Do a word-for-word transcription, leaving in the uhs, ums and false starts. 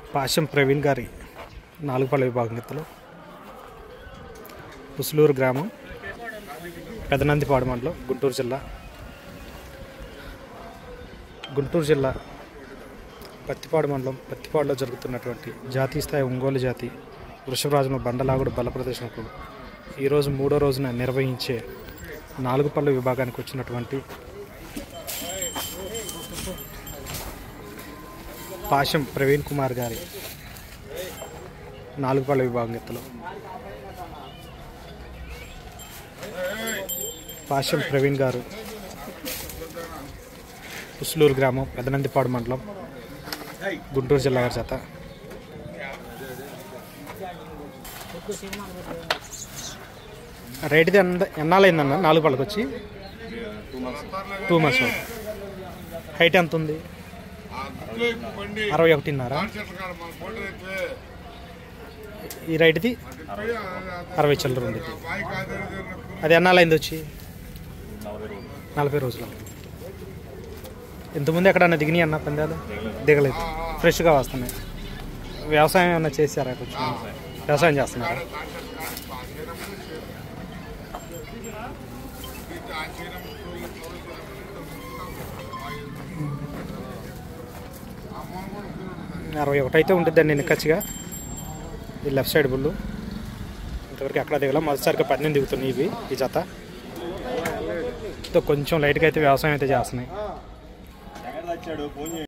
పాశం ప్రవీణ్ గారి నాలుగుపల్ల విభాగం ఎత్తులో పుసులూరు గ్రామం పెదనందిపాడు మండలం గుంటూరు జిల్లా గుంటూరు జిల్లా పత్తిపాడు మండలం పత్తిపాడులో జరుగుతున్నటువంటి జాతీయ స్థాయి ఒంగోలు జాతి వృషభరాజును బండలాగుడు బల ప్రదర్శనకు ఈరోజు మూడో రోజున నిర్వహించే నాలుగు పళ్ళ విభాగానికి వచ్చినటువంటి పాశం ప్రవీణ్ కుమార్ గారి నాలుగు పళ్ళ విభాగం ఎత్తులో పాశం ప్రవీణ్ గారు పుసులూరు గ్రామం పెదనందిపాడు మండలం గుంటూరు జిల్లా వారి చేత రేటుది ఎంత ఎన్నాళ్ళైందన్న నాలుగు పళ్ళకి వచ్చి టూ మంత్స్ హైట్ ఎంత ఉంది అరవై ఒకటిన్నర ఈ రైట్ది అరవై చిల్లర ఉంది అది ఎన్నాళ్ళైంది వచ్చి నలభై రోజులు ఇంతకుముందు ఎక్కడన్నా దిగినాయి అన్న పందాలు దిగలేదు ఫ్రెష్గా వస్తున్నాయి వ్యవసాయం ఏమన్నా చేశారా కొంచెం వ్యవసాయం చేస్తున్నారా అరవై ఒకటి అయితే ఉంటుందండి నిక్కచ్చిగా ఈ లెఫ్ట్ సైడ్ బుల్లు ఇంతవరకు ఎక్కడ దిగల మొదటిసారిగా పన్నెండు దిగుతున్నాయి ఇవి ఈ జత కొంచెం లైట్గా అయితే వ్యవసాయం అయితే చేస్తున్నాయి.